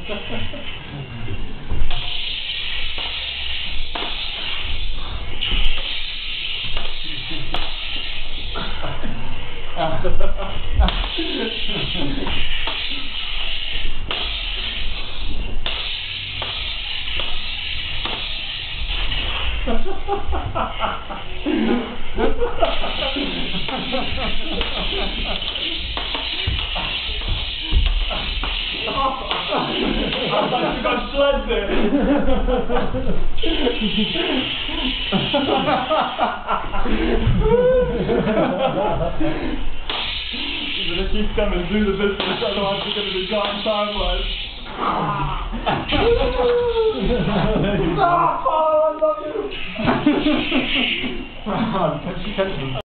I got sled there. You're gonna keep coming, do the business, otherwise you're gonna be gone time-wise. Stop, Paul, I love you.